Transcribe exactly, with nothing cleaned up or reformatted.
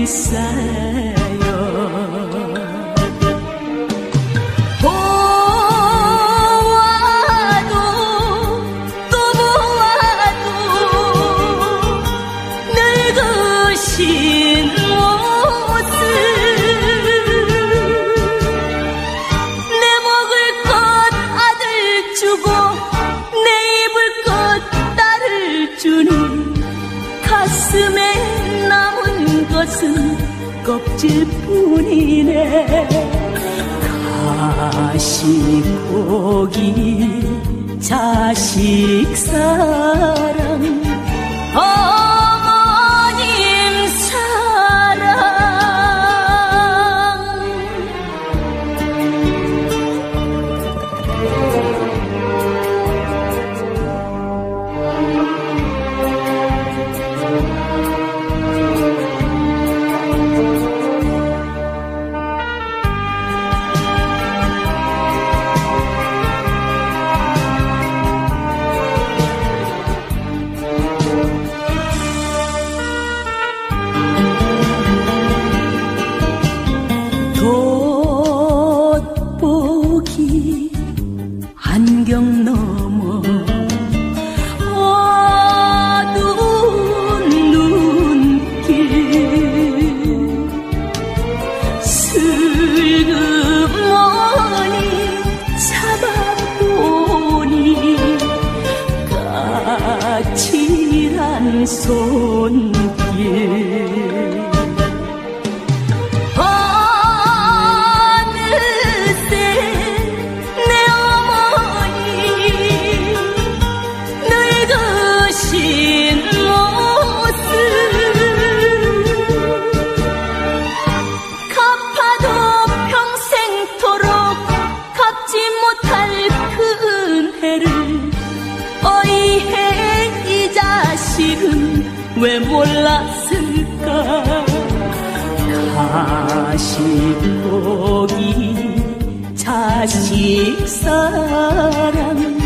있어요. 보아도 또 보아도 늙으신 모습, 내 먹을 것 아들 주고 내 입을 것 딸을 주니 가슴에 남은 것은 껍질뿐이네. 가시고기 자식 사랑 어머님 사랑. 돋보기 안경 너머 어두운 눈길, 슬그머니 잡아보니 까칠한 손길. 왜 몰랐을까. 가시고기 자식 사랑